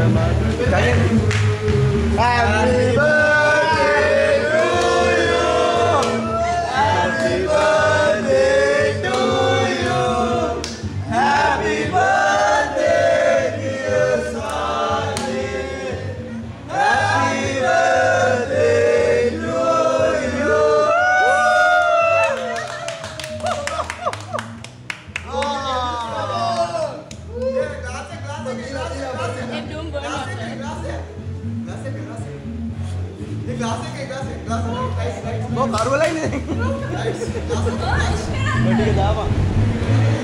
Happy birthday to you. Happy birthday to you. Happy birthday, dear Sajith. Happy birthday to you. Mau taruh lagi nih. Guys, guys.